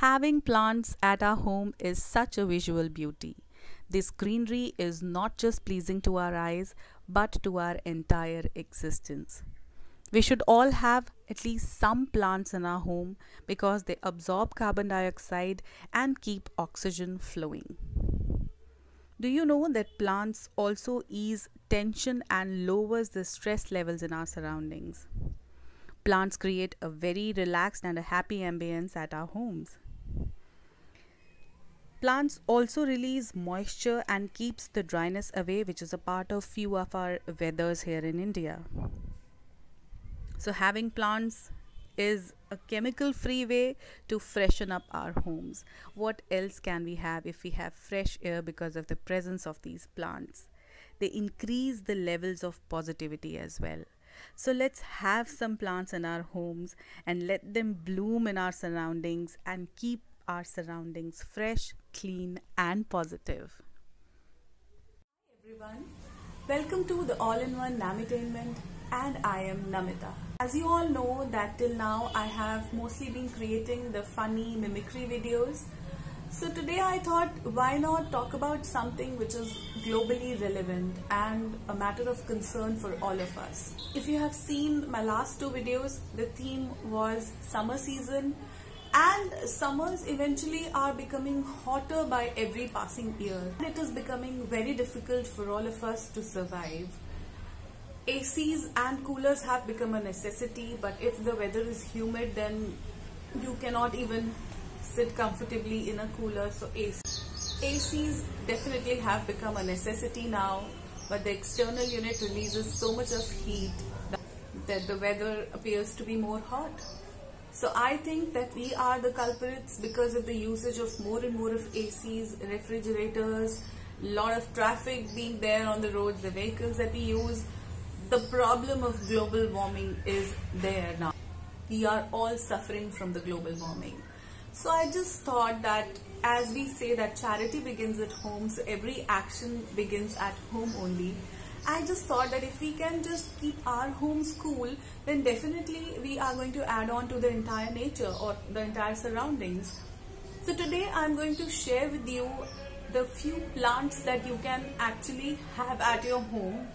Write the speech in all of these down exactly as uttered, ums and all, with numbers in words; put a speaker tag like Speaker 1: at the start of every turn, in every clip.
Speaker 1: Having plants at our home is such a visual beauty. This greenery is not just pleasing to our eyes but to our entire existence. We should all have at least some plants in our home because they absorb carbon dioxide and keep oxygen flowing. Do you know that plants also ease tension and lowers the stress levels in our surroundings? Plants create a very relaxed and a happy ambience at our homes. Plants also release moisture and keeps the dryness away, which is a part of few of our weathers here in India. So having plants is a chemical free way to freshen up our homes. What else can we have if we have fresh air because of the presence of these plants? They increase the levels of positivity as well. So let's have some plants in our homes and let them bloom in our surroundings and keep our surroundings fresh, clean and positive.
Speaker 2: Hi everyone, welcome to the all-in-one Namitainment and I am Namita. As you all know that till now I have mostly been creating the funny mimicry videos. So today I thought why not talk about something which is globally relevant and a matter of concern for all of us. If you have seen my last two videos, the theme was summer season, and summers eventually are becoming hotter by every passing year. It is becoming very difficult for all of us to survive. A Cs and coolers have become a necessity, but if the weather is humid then you cannot even sit comfortably in a cooler. So A Cs definitely have become a necessity now, but the external unit releases so much of heat that the weather appears to be more hot. So I think that we are the culprits because of the usage of more and more of A Cs, refrigerators, lot of traffic being there on the roads, the vehicles that we use. The problem of global warming is there now. We are all suffering from the global warming. So I just thought that as we say that charity begins at home, so every action begins at home only. I just thought that if we can just keep our homes cool, then definitely we are going to add on to the entire nature or the entire surroundings. So today I'm going to share with you the few plants that you can actually have at your home.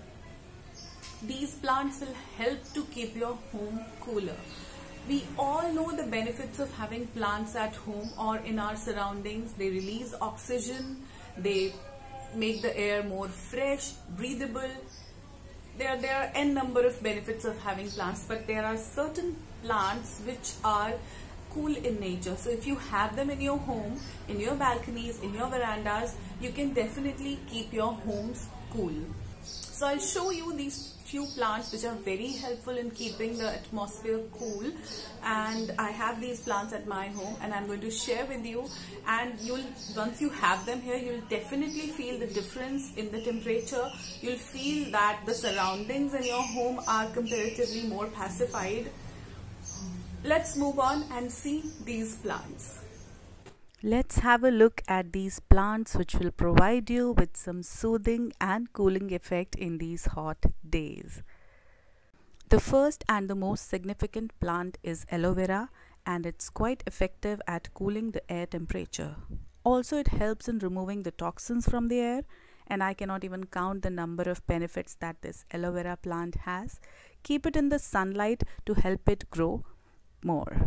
Speaker 2: These plants will help to keep your home cooler. We all know the benefits of having plants at home or in our surroundings. They release oxygen, they make the air more fresh, breathable. There, there are n number of benefits of having plants, but there are certain plants which are cool in nature. So if you have them in your home, in your balconies, in your verandas, you can definitely keep your homes cool. So I'll show you these few plants which are very helpful in keeping the atmosphere cool, and I have these plants at my home and I'm going to share with you, and you'll once you have them here you'll definitely feel the difference in the temperature. You'll feel that the surroundings in your home are comparatively more pacified. Let's move on and see these plants.
Speaker 1: Let's have a look at these plants which will provide you with some soothing and cooling effect in these hot days. The first and the most significant plant is aloe vera, and it's quite effective at cooling the air temperature. Also, it helps in removing the toxins from the air, and I cannot even count the number of benefits that this aloe vera plant has. Keep it in the sunlight to help it grow more.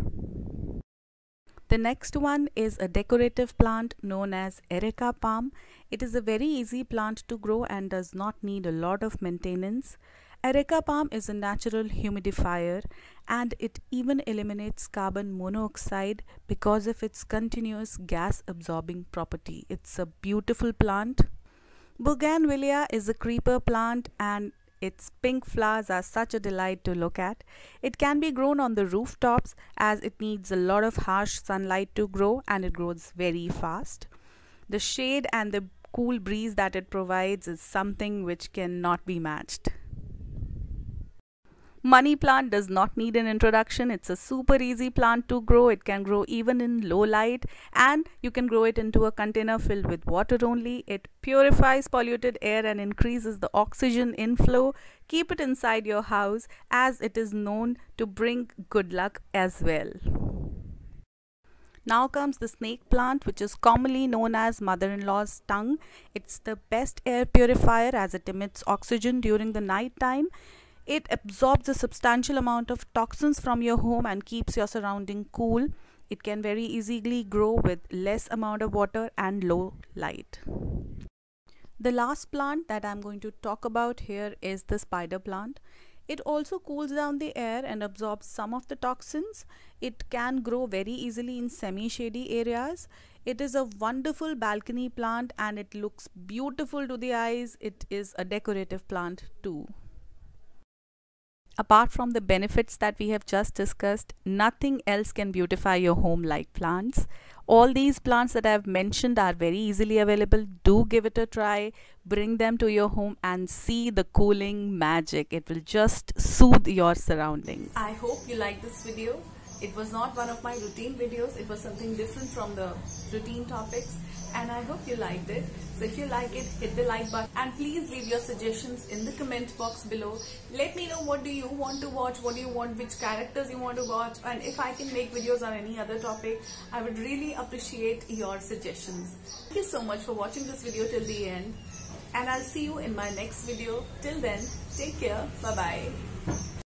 Speaker 1: The next one is a decorative plant known as Areca palm. It is a very easy plant to grow and does not need a lot of maintenance. Areca palm is a natural humidifier, and it even eliminates carbon monoxide because of its continuous gas absorbing property. It's a beautiful plant. Bougainvillea is a creeper plant, and its pink flowers are such a delight to look at. It can be grown on the rooftops as it needs a lot of harsh sunlight to grow, and it grows very fast. The shade and the cool breeze that it provides is something which cannot be matched. Money plant does not need an introduction. It's a super easy plant to grow. It can grow even in low light, and you can grow it into a container filled with water only. It purifies polluted air and increases the oxygen inflow. Keep it inside your house as it is known to bring good luck as well. Now comes the snake plant, which is commonly known as mother-in-law's tongue. It's the best air purifier as it emits oxygen during the night time. It absorbs a substantial amount of toxins from your home and keeps your surrounding cool. It can very easily grow with less amount of water and low light. The last plant that I'm going to talk about here is the spider plant. It also cools down the air and absorbs some of the toxins. It can grow very easily in semi-shady areas. It is a wonderful balcony plant and it looks beautiful to the eyes. It is a decorative plant too. Apart from the benefits that we have just discussed, nothing else can beautify your home like plants. All these plants that I have mentioned are very easily available. Do give it a try. Bring them to your home and see the cooling magic. It will just soothe your surroundings.
Speaker 2: I hope you like this video. It was not one of my routine videos. It was something different from the routine topics, and I hope you liked it. So if you like it, hit the like button and please leave your suggestions in the comment box below. Let me know what do you want to watch, what do you want, which characters you want to watch, and if I can make videos on any other topic, I would really appreciate your suggestions. Thank you so much for watching this video till the end, and I'll see you in my next video. Till then, take care. Bye bye.